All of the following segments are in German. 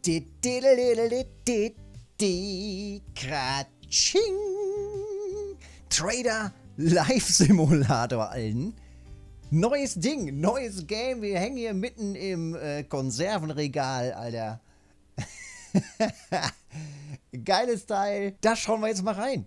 Kratsching. Trader Live Simulator, Alten. Neues Ding, neues Game. Wir hängen hier mitten im Konservenregal, Alter. Geiles Teil. Da schauen wir jetzt mal rein.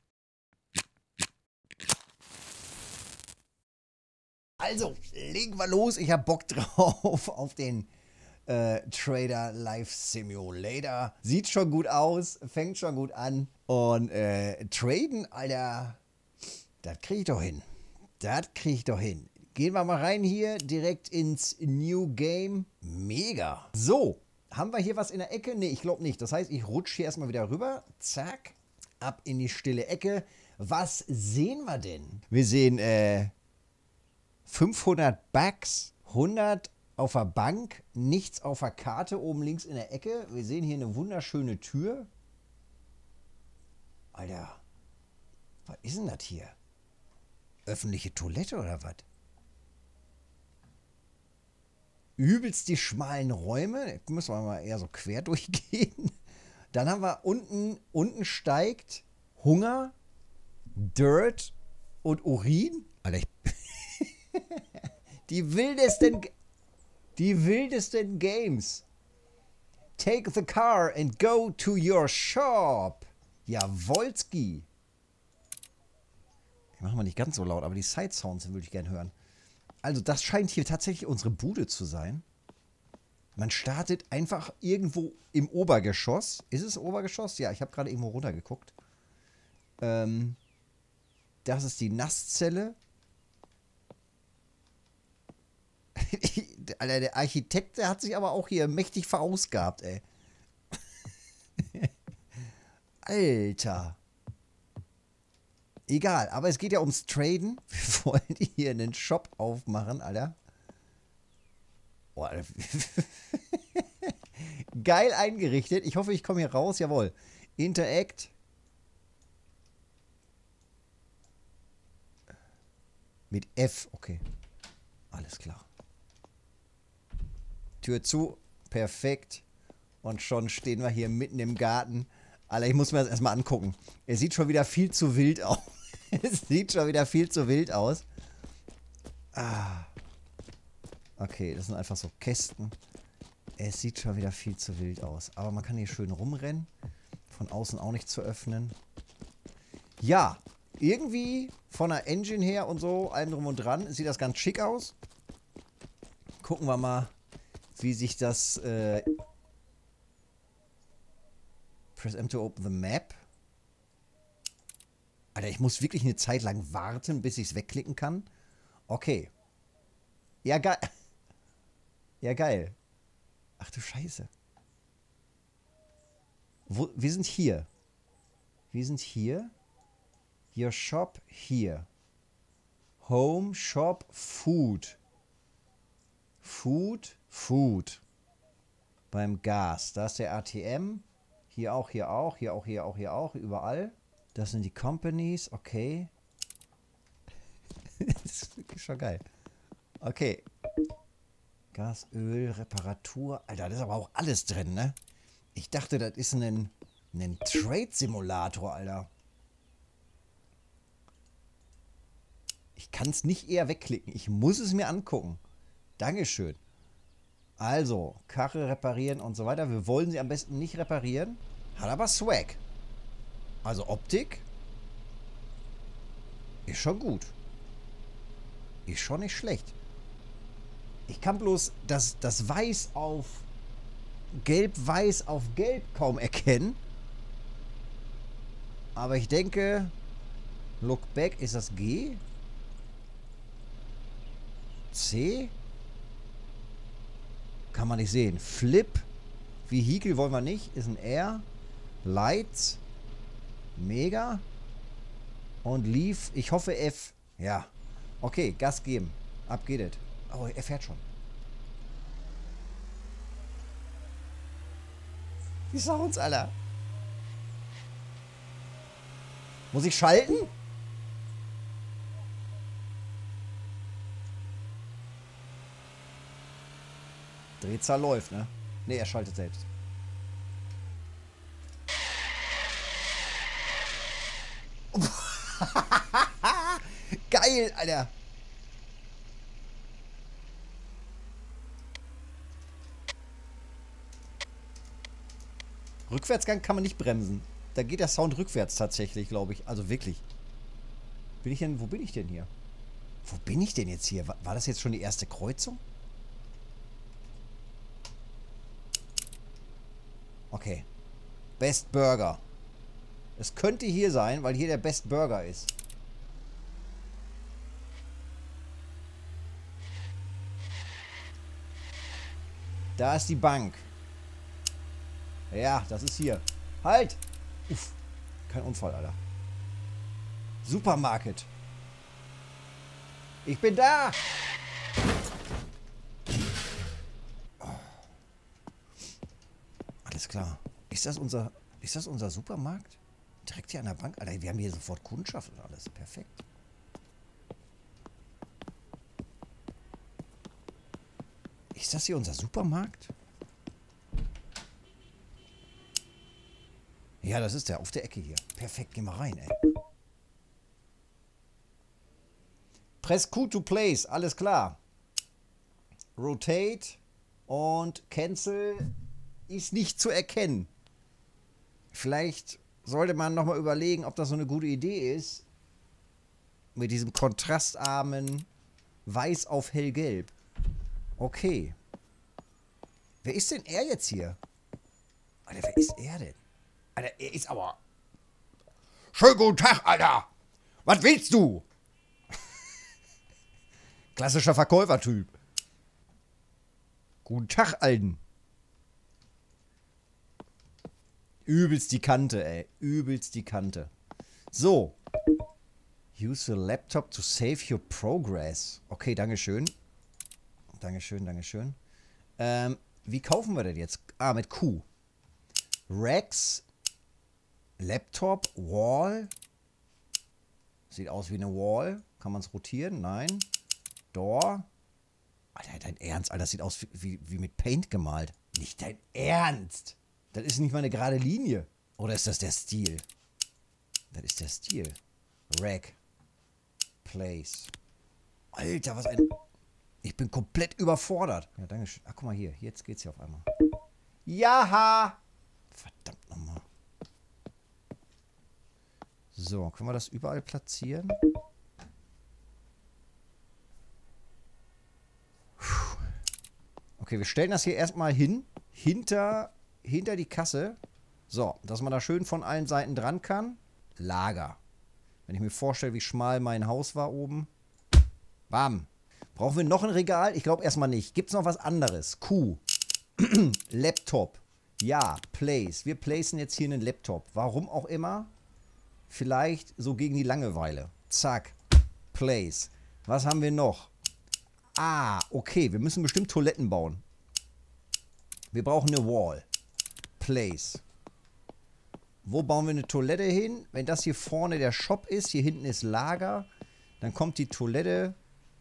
Also, legen wir los. Ich hab Bock drauf auf den Trader Live Simulator. Sieht schon gut aus, fängt schon gut an. Und traden, Alter, das krieg ich doch hin. Das krieg ich doch hin. Gehen wir mal rein hier, direkt ins New Game. Mega. So, haben wir hier was in der Ecke? Ne, ich glaube nicht. Das heißt, ich rutsche hier erstmal wieder rüber. Zack, ab in die stille Ecke. Was sehen wir denn? Wir sehen 500 Bucks, 100 auf der Bank, nichts auf der Karte, oben links in der Ecke. Wir sehen hier eine wunderschöne Tür. Alter, was ist denn das hier? Öffentliche Toilette oder was? Übelst die schmalen Räume. Da müssen wir mal eher so quer durchgehen. Dann haben wir unten steigt Hunger, Dirt und Urin. Alter, die wildesten Games. Take the car and go to your shop. Jawolski. Ich mache mal nicht ganz so laut, aber die Side Sounds würde ich gerne hören. Also das scheint hier tatsächlich unsere Bude zu sein. Man startet einfach irgendwo im Obergeschoss. Ist es Obergeschoss? Ja, ich habe gerade irgendwo runtergeguckt. Das ist die Nasszelle. Alter, der Architekt, der hat sich aber auch hier mächtig verausgabt, ey. Alter. Egal, aber es geht ja ums Traden. Wir wollen hier einen Shop aufmachen, Alter. Oh, Alter. Geil eingerichtet. Ich hoffe, ich komme hier raus. Jawohl. Interact. Mit F, okay. Alles klar. Tür zu. Perfekt. Und schon stehen wir hier mitten im Garten. Alter, ich muss mir das erstmal angucken. Es sieht schon wieder viel zu wild aus. Es sieht schon wieder viel zu wild aus. Ah. Okay, das sind einfach so Kästen. Es sieht schon wieder viel zu wild aus. Aber man kann hier schön rumrennen. Von außen auch nicht zu öffnen. Ja, irgendwie von der Engine her und so, allem drum und dran, sieht das ganz schick aus. Gucken wir mal, wie sich das... Press M to open the map. Alter, ich muss wirklich eine Zeit lang warten, bis ich es wegklicken kann. Okay. Ja, geil. Ja, geil. Ach du Scheiße. Wir sind hier. Wir sind hier. Your shop hier. Home, Shop, Food. Food. Beim Gas. Da ist der ATM. Hier auch, hier auch, hier auch, hier auch, hier auch. Überall. Das sind die Companies. Okay. Das ist wirklich schon geil. Okay. Gas, Öl, Reparatur. Alter, das ist aber auch alles drin, ne? Ich dachte, das ist ein Trade-Simulator, Alter. Ich kann es nicht eher wegklicken. Ich muss es mir angucken. Dankeschön. Also, Karre reparieren und so weiter. Wir wollen sie am besten nicht reparieren. Hat aber Swag. Also Optik. Ist schon gut. Ist schon nicht schlecht. Ich kann bloß das Weiß auf Gelb-Weiß auf Gelb kaum erkennen. Aber ich denke, Look Back, ist das G? C? Kann man nicht sehen. Flip. Vehikel wollen wir nicht. Ist ein R. Lights. Mega. Und Leave. Ich hoffe F. Ja. Okay, Gas geben. Ab geht es. Oh, er fährt schon. Die Sounds, Alter. Muss ich schalten? Drehzahl läuft, ne? Ne, er schaltet selbst. geil, Alter. Rückwärtsgang kann man nicht bremsen. Da geht der Sound rückwärts tatsächlich, glaube ich. Also wirklich. Bin ich denn, wo bin ich denn hier? Wo bin ich denn jetzt hier? War das jetzt schon die erste Kreuzung? Okay. Best Burger. Es könnte hier sein, weil hier der Best Burger ist. Da ist die Bank. Ja, das ist hier. Halt! Uff. Kein Unfall, Alter. Supermarket. Ich bin da! Oh. Alles klar. Ist das unser Supermarkt? Direkt hier an der Bank? Alter, wir haben hier sofort Kundschaft und alles. Perfekt. Ist das hier unser Supermarkt? Ja, das ist der auf der Ecke hier. Perfekt, geh mal rein, ey. Press Q to place, alles klar. Rotate und Cancel ist nicht zu erkennen. Vielleicht sollte man nochmal überlegen, ob das so eine gute Idee ist. Mit diesem kontrastarmen Weiß auf hellgelb. Okay. Wer ist denn er jetzt hier? Alter, wer ist er denn? Alter, er ist aber... Schönen guten Tag, Alter! Was willst du? Klassischer Verkäufertyp. Guten Tag, Alten. Übelst die Kante, ey. Übelst die Kante. So. Use the laptop to save your progress. Okay, dankeschön. Dankeschön, dankeschön. Wie kaufen wir denn jetzt? Ah, mit Q. Rex. Laptop. Wall. Sieht aus wie eine Wall. Kann man es rotieren? Nein. Door. Alter, dein Ernst? Alter, das sieht aus wie mit Paint gemalt. Nicht dein Ernst? Das ist nicht mal eine gerade Linie. Oder ist das der Stil? Das ist der Stil. Rack. Place. Alter, was ein... Ich bin komplett überfordert. Ja, danke schön. Ach, guck mal hier. Jetzt geht's hier auf einmal. Jaha! Verdammt nochmal. So, können wir das überall platzieren? Okay, wir stellen das hier erstmal hin. Hinter die Kasse. So, dass man da schön von allen Seiten dran kann. Lager. Wenn ich mir vorstelle, wie schmal mein Haus war oben. Bam. Brauchen wir noch ein Regal? Ich glaube erstmal nicht. Gibt es noch was anderes? Q. Laptop. Ja, place. Wir placen jetzt hier einen Laptop. Warum auch immer. Vielleicht so gegen die Langeweile. Zack. Place. Was haben wir noch? Ah, okay. Wir müssen bestimmt Toiletten bauen. Wir brauchen eine Wall. Place. Wo bauen wir eine Toilette hin? Wenn das hier vorne der Shop ist, hier hinten ist Lager, dann kommt die Toilette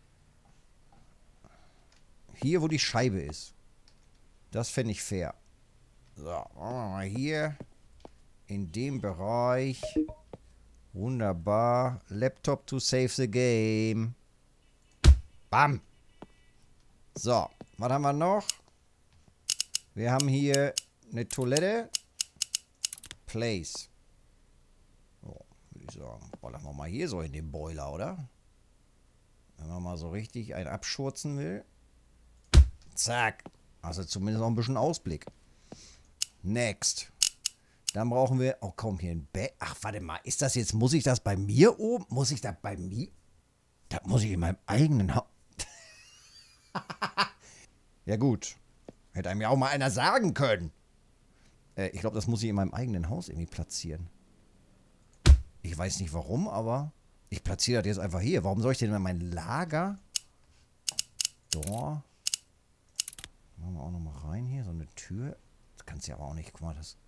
hier, wo die Scheibe ist. Das fände ich fair. So, machen wir mal hier in dem Bereich. Wunderbar. Laptop to save the game. Bam. So, was haben wir noch? Wir haben hier eine Toilette. Place. So, würde ich sagen. Ballern wir mal hier so in den Boiler, oder? Wenn man mal so richtig einen abschurzen will. Zack. Also zumindest noch ein bisschen Ausblick. Next. Dann brauchen wir... Oh komm, hier ein Bett. Ach, warte mal. Ist das jetzt... Muss ich das bei mir oben? Muss ich das bei mir... Das muss ich in meinem eigenen Haus... Ja gut. Hätte einem ja auch mal einer sagen können. Ich glaube, das muss ich in meinem eigenen Haus irgendwie platzieren. Ich weiß nicht warum, aber... Ich platziere das jetzt einfach hier. Warum soll ich denn in mein Lager... Door... Machen wir auch noch mal rein hier, so eine Tür. Das kannst du ja aber auch nicht. Guck mal, das...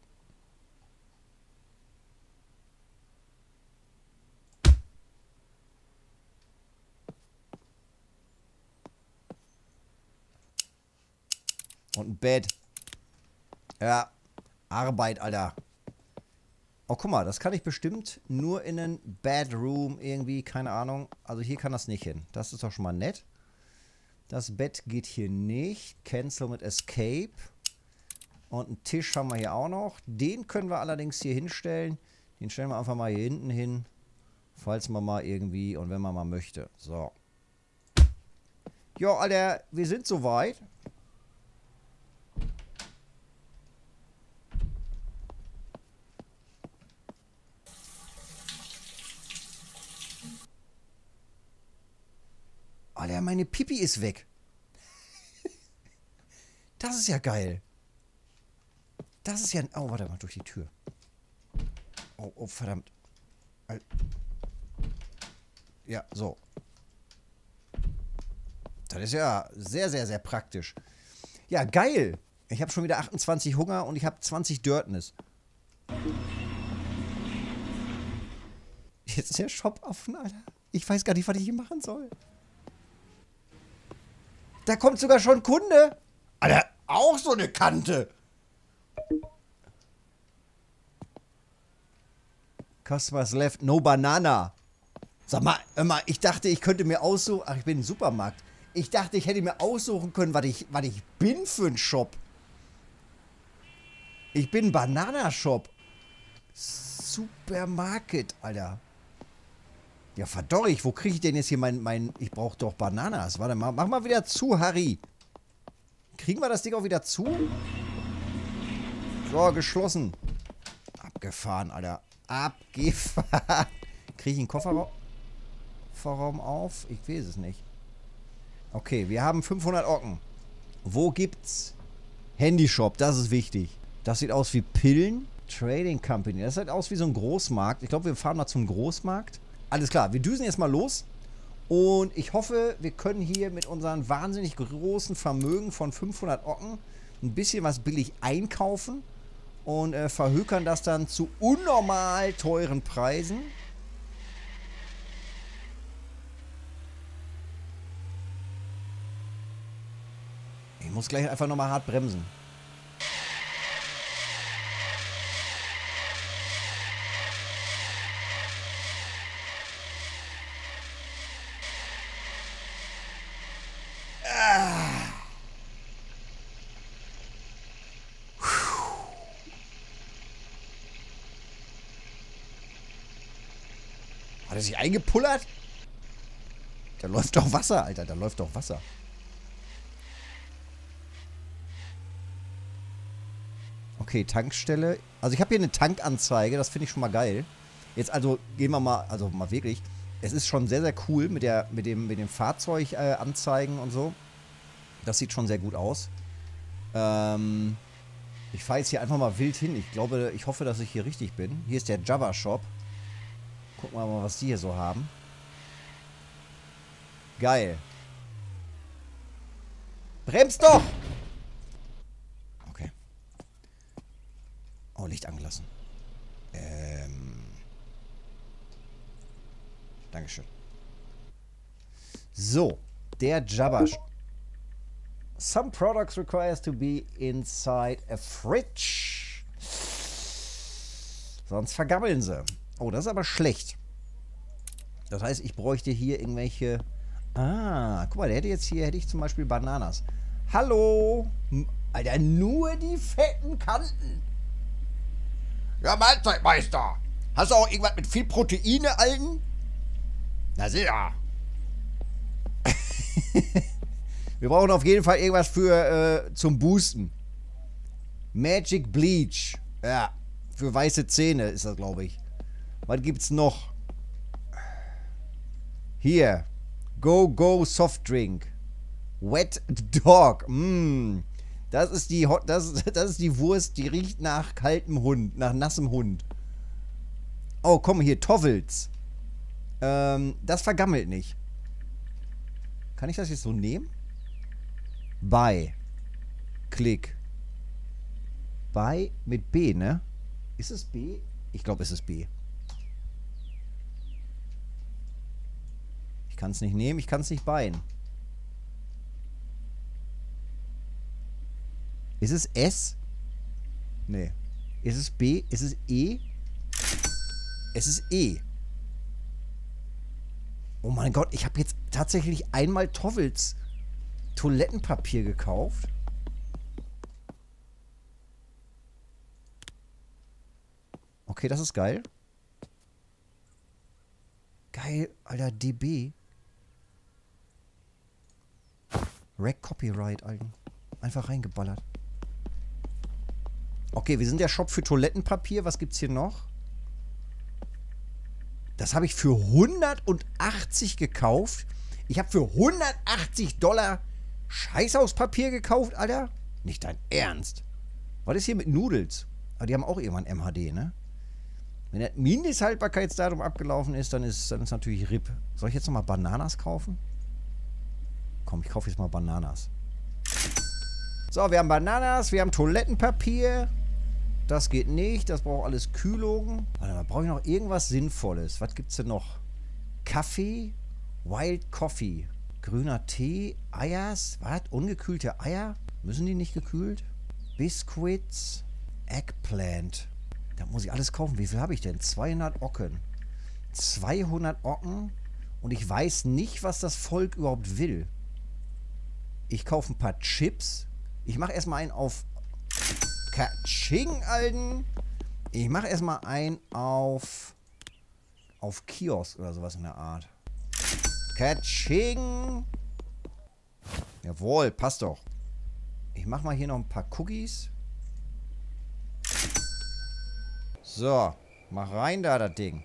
Und ein Bett. Ja. Arbeit, Alter. Oh, guck mal, das kann ich bestimmt nur in einen Bedroom irgendwie, keine Ahnung. Also hier kann das nicht hin. Das ist doch schon mal nett. Das Bett geht hier nicht. Cancel mit Escape. Und einen Tisch haben wir hier auch noch. Den können wir allerdings hier hinstellen. Den stellen wir einfach mal hier hinten hin. Falls man mal irgendwie und wenn man mal möchte. So. Jo, Alter, wir sind soweit. Alter, meine Pipi ist weg. Das ist ja geil. Das ist ja... Oh, warte mal, durch die Tür. Oh, oh, verdammt. Ja, so. Das ist ja sehr, sehr, sehr praktisch. Ja, geil. Ich habe schon wieder 28 Hunger und ich habe 20 Dirtness. Jetzt ist der Shop offen, Alter. Ich weiß gar nicht, was ich hier machen soll. Da kommt sogar schon Kunde. Alter, auch so eine Kante. Customers left, no banana. Sag mal, ich dachte, ich könnte mir aussuchen... Ach, ich bin im Supermarkt. Ich dachte, ich hätte mir aussuchen können, was ich bin für ein Shop. Ich bin ein Bananashop. Supermarket, Alter. Ja, verdorrig, wo kriege ich denn jetzt hier mein... Ich brauche doch Bananas. Warte mal, mach mal wieder zu, Harry. Kriegen wir das Ding auch wieder zu? So, geschlossen. Abgefahren, Alter. Abgefahren. Kriege ich einen Kofferraum auf? Ich weiß es nicht. Okay, wir haben 500 Ocken. Wo gibt's? Handyshop, das ist wichtig. Das sieht aus wie Pillen. Trading Company. Das sieht aus wie so ein Großmarkt. Ich glaube, wir fahren mal zum Großmarkt. Alles klar, wir düsen jetzt mal los. Und ich hoffe, wir können hier mit unserem wahnsinnig großen Vermögen von 500 Ocken ein bisschen was billig einkaufen. Und verhökern das dann zu unnormal teuren Preisen. Ich muss gleich einfach nochmal hart bremsen. Hat er sich eingepullert? Da läuft doch Wasser, Alter. Da läuft doch Wasser. Okay, Tankstelle. Also ich habe hier eine Tankanzeige. Das finde ich schon mal geil. Jetzt also gehen wir mal, also mal wirklich. Es ist schon sehr, sehr cool mit dem Fahrzeuganzeigen und so. Das sieht schon sehr gut aus. Ich fahre jetzt hier einfach mal wild hin. Ich hoffe, dass ich hier richtig bin. Hier ist der Java Shop. Gucken wir mal, was die hier so haben. Geil. Bremst doch! Okay. Oh, Licht angelassen. Dankeschön. So. Der Java. Some products requires to be inside a fridge. Sonst vergammeln sie. Oh, das ist aber schlecht. Das heißt, ich bräuchte hier irgendwelche... Ah, guck mal, der hätte jetzt hier, hätte ich zum Beispiel Bananas. Hallo? Alter, nur die fetten Kanten. Ja, Mahlzeitmeister. Hast du auch irgendwas mit viel Proteine, Alten? Na sicher. Wir brauchen auf jeden Fall irgendwas für zum Boosten. Magic Bleach. Ja, für weiße Zähne ist das, glaube ich. Was gibt's noch? Hier. Go Soft Drink. Wet Dog. Das ist die Wurst, die riecht nach kaltem Hund, nach nassem Hund. Oh, komm hier, Tovels. Das vergammelt nicht. Kann ich das jetzt so nehmen? Buy. Klick. Buy mit B, ne? Ist es B? Ich glaube, es ist B. Ich kann es nicht nehmen, ich kann es nicht buyen. Ist es S? Nee. Ist es B? Ist es E? Es ist E. Oh mein Gott, ich habe jetzt tatsächlich einmal Toffels Toilettenpapier gekauft. Okay, das ist geil. Geil, Alter, DB. Rack Copyright, Alter. Einfach reingeballert. Okay, wir sind der Shop für Toilettenpapier. Was gibt's hier noch? Das habe ich für 180 gekauft. Ich habe für 180 $ Scheißhauspapier gekauft, Alter. Nicht dein Ernst. Was ist hier mit Noodles? Aber die haben auch irgendwann MHD, ne? Wenn das Mindesthaltbarkeitsdatum abgelaufen ist, dann ist natürlich RIP. Soll ich jetzt nochmal Bananas kaufen? Komm, ich kaufe jetzt mal Bananas. So, wir haben Bananas, wir haben Toilettenpapier. Das geht nicht, das braucht alles Kühlung. Warte mal, brauche ich noch irgendwas Sinnvolles? Was gibt's denn noch? Kaffee, Wild Coffee, grüner Tee, Eiers. Was? Ungekühlte Eier? Müssen die nicht gekühlt? Biscuits, Eggplant. Da muss ich alles kaufen. Wie viel habe ich denn? 200 Ocken. 200 Ocken. Und ich weiß nicht, was das Volk überhaupt will. Ich kaufe ein paar Chips. Ich mache erstmal einen auf Katsching, Alten. Ich mache erstmal einen auf Kiosk oder sowas in der Art. Katsching. Jawohl, passt doch. Ich mache mal hier noch ein paar Cookies. So, mach rein da, das Ding.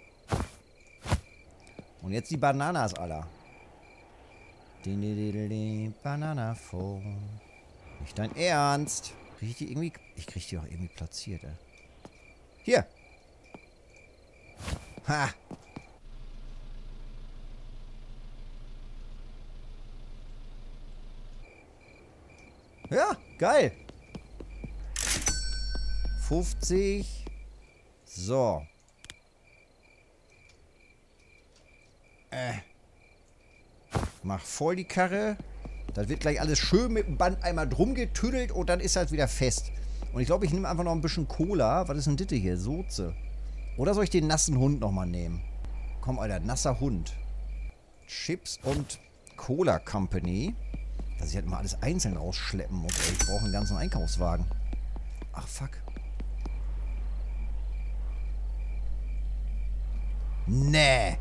Und jetzt die Bananas, Alter. Bananaphone. Nicht dein Ernst. Krieg ich die irgendwie... Ich krieg die auch irgendwie platziert, ey. Hier. Ha. Ja, geil. 50. So. Mach voll die Karre. Das wird gleich alles schön mit dem Band einmal drum getüdelt und dann ist das wieder fest. Und ich glaube, ich nehme einfach noch ein bisschen Cola. Was ist denn das hier? Soße. Oder soll ich den nassen Hund nochmal nehmen? Komm, Alter, nasser Hund. Chips und Cola Company. Dass ich halt mal alles einzeln rausschleppen muss. Ey, ich brauche einen ganzen Einkaufswagen. Ach, fuck. Nee.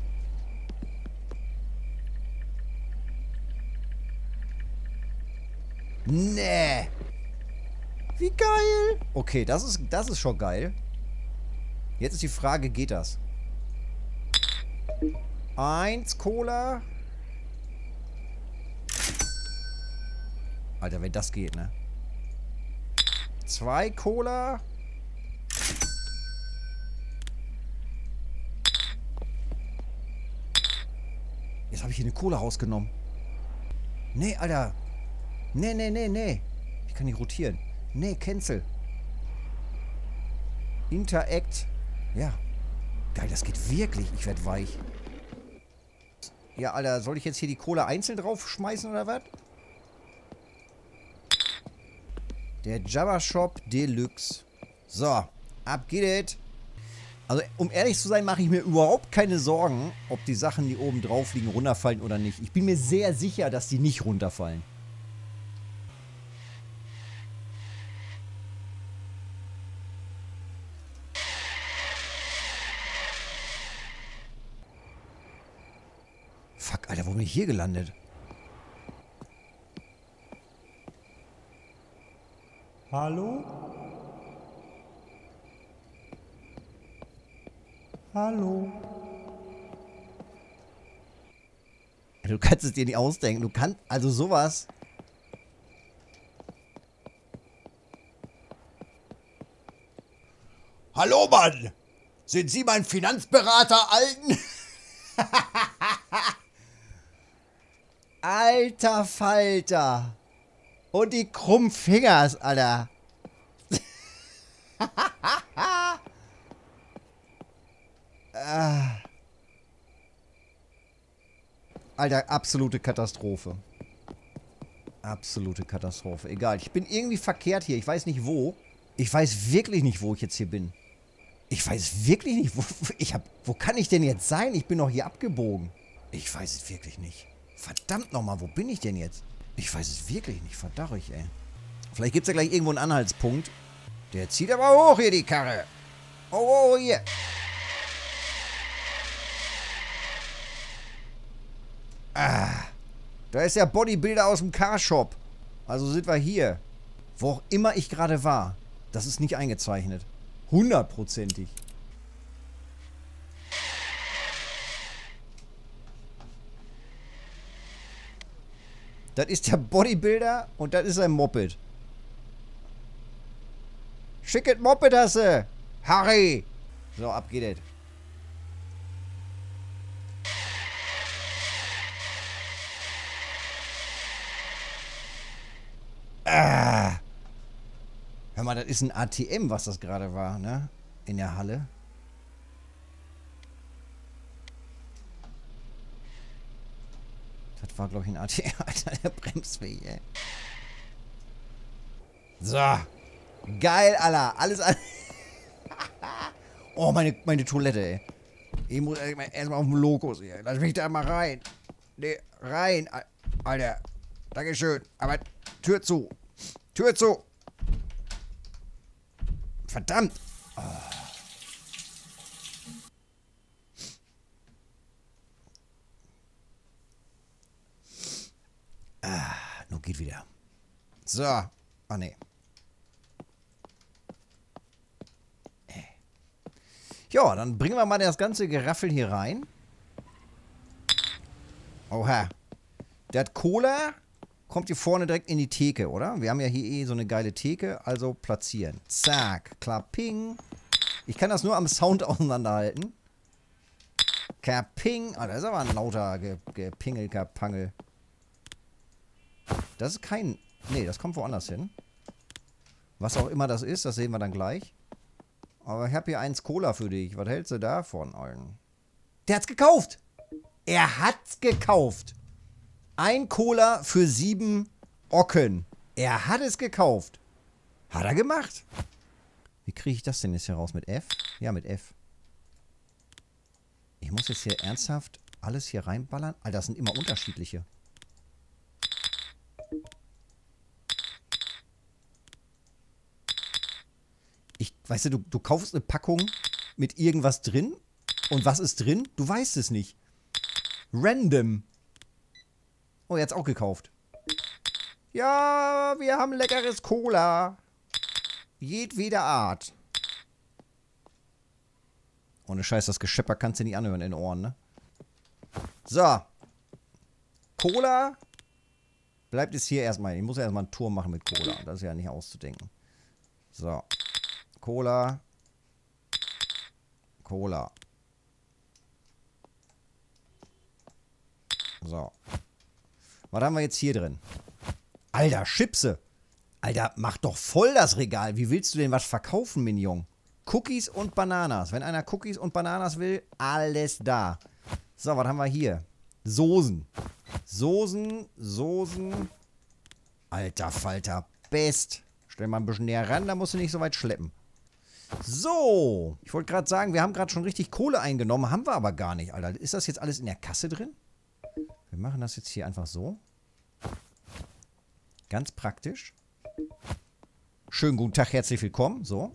Nee. Wie geil. Okay, das ist schon geil. Jetzt ist die Frage, geht das? 1 Cola. Alter, wenn das geht, ne? 2 Cola. Jetzt habe ich hier eine Cola rausgenommen. Nee, Alter. Nee, nee, nee, nee. Ich kann nicht rotieren. Nee, cancel. Interact. Ja. Geil, das geht wirklich. Ich werde weich. Ja, Alter, soll ich jetzt hier die Cola einzeln draufschmeißen oder was? Der Jabba Shop Deluxe. So, ab geht es. Also, um ehrlich zu sein, mache ich mir überhaupt keine Sorgen, ob die Sachen, die oben drauf liegen, runterfallen oder nicht. Ich bin mir sehr sicher, dass die nicht runterfallen. Fuck, Alter, wo bin ich hier gelandet? Hallo? Hallo? Du kannst es dir nicht ausdenken. Du kannst, also sowas. Hallo, Mann! Sind Sie mein Finanzberater, Alten? Alter Falter! Und die Krummfingers, Alter! Alter, absolute Katastrophe. Absolute Katastrophe. Egal, ich bin irgendwie verkehrt hier. Ich weiß nicht wo. Ich weiß wirklich nicht, wo ich jetzt hier bin. Ich weiß wirklich nicht, wo kann ich denn jetzt sein? Ich bin doch hier abgebogen. Ich weiß es wirklich nicht. Verdammt nochmal, wo bin ich denn jetzt? Ich weiß es wirklich nicht, verdammt, ey. Vielleicht gibt es ja gleich irgendwo einen Anhaltspunkt. Der zieht aber hoch hier, die Karre. Oh, hier. Ah, da ist der Bodybuilder aus dem Carshop. Also sind wir hier. Wo auch immer ich gerade war. Das ist nicht eingezeichnet. 100%ig. Das ist der Bodybuilder und das ist ein Moped. Schicket Moped hast du. Harry. So, ab geht es. Ah. Hör mal, das ist ein ATM, was das gerade war, ne? In der Halle. Das war, glaube ich, ein ATM. Alter, der bremst mich, ey. So. Geil, Alter. Alles an. Oh, meine Toilette, ey. Ich muss erstmal auf den Lokus hier. Lass mich da mal rein. Nee, rein. Alter. Dankeschön. Aber Tür zu. Tür zu. Verdammt. Oh. Ah, nun geht wieder. So. Ah, nee. Ja, dann bringen wir mal das ganze Geraffel hier rein. Oha. Der hat Cola. Kommt hier vorne direkt in die Theke, oder? Wir haben ja hier eh so eine geile Theke. Also platzieren. Zack. Klapping. Ich kann das nur am Sound auseinanderhalten. Kaping. Ah, das ist aber ein lauter Gepingel, Kapangel. Das ist kein... Nee, das kommt woanders hin. Was auch immer das ist, das sehen wir dann gleich. Aber ich habe hier eins Cola für dich. Was hältst du davon, Alten? Der hat's gekauft! Er hat's gekauft! Ein Cola für 7 Ocken. Er hat es gekauft. Hat er gemacht. Wie kriege ich das denn jetzt hier raus? Mit F? Ja, mit F. Ich muss jetzt hier ernsthaft alles hier reinballern? Alter, das sind immer unterschiedliche. Weißt du, du kaufst eine Packung mit irgendwas drin. Und was ist drin? Du weißt es nicht. Random. Oh, er hat's auch gekauft. Ja, wir haben leckeres Cola. Jedweder Art. Ohne Scheiß, das Geschepper kannst du nicht anhören in den Ohren, ne? So. Cola. Bleibt es hier erstmal. Ich muss ja erstmal einen Tour machen mit Cola. Das ist ja nicht auszudenken. So. Cola. Cola. So. Was haben wir jetzt hier drin? Alter, Chipse. Alter, mach doch voll das Regal. Wie willst du denn was verkaufen, Mignon? Cookies und Bananas. Wenn einer Cookies und Bananas will, alles da. So, was haben wir hier? Soßen. Soßen. Alter Falter. Best. Stell mal ein bisschen näher ran, da musst du nicht so weit schleppen. So. Ich wollte gerade sagen, wir haben gerade schon richtig Kohle eingenommen. Haben wir aber gar nicht, Alter. Ist das jetzt alles in der Kasse drin? Wir machen das jetzt hier einfach so. Ganz praktisch. Schönen guten Tag, herzlich willkommen. So.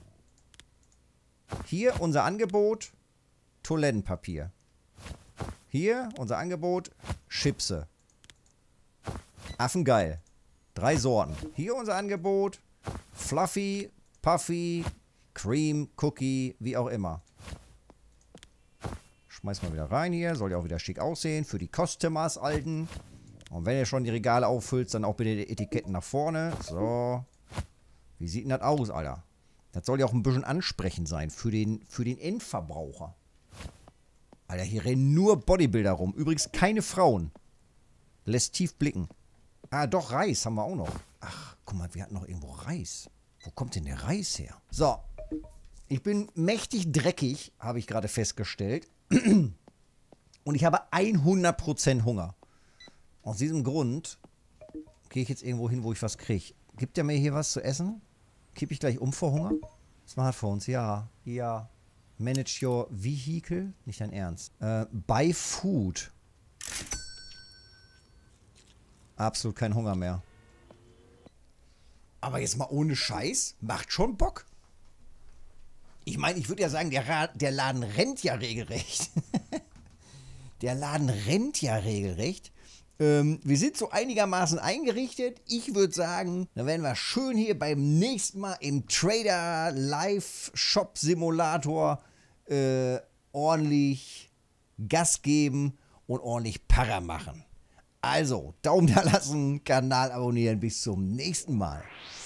Hier unser Angebot. Toilettenpapier. Hier unser Angebot. Chipse. Affengeil. 3 Sorten. Hier unser Angebot. Fluffy, Puffy, Cream, Cookie, wie auch immer. Schmeiß mal wieder rein hier. Soll ja auch wieder schick aussehen. Für die Customers, Alten. Und wenn ihr schon die Regale auffüllt, dann auch bitte die Etiketten nach vorne. So. Wie sieht denn das aus, Alter? Das soll ja auch ein bisschen ansprechend sein für den Endverbraucher. Alter, hier rennen nur Bodybuilder rum. Übrigens keine Frauen. Lässt tief blicken. Ah, doch, Reis haben wir auch noch. Ach, guck mal, wir hatten noch irgendwo Reis. Wo kommt denn der Reis her? So. Ich bin mächtig dreckig, habe ich gerade festgestellt. Und ich habe 100% Hunger. Aus diesem Grund gehe ich jetzt irgendwo hin, wo ich was kriege. Gibt der mir hier was zu essen? Kippe ich gleich um vor Hunger? Smartphones, ja. Ja. Manage your vehicle? Nicht dein Ernst. Buy food. Absolut kein Hunger mehr. Aber jetzt mal ohne Scheiß, macht schon Bock. Ich meine, ich würde ja sagen, der Laden rennt ja regelrecht. Der Laden rennt ja regelrecht. Wir sind so einigermaßen eingerichtet. Ich würde sagen, dann werden wir schön hier beim nächsten Mal im Trader Live Shop Simulator ordentlich Gas geben und ordentlich Para machen. Also, Daumen da lassen, Kanal abonnieren. Bis zum nächsten Mal.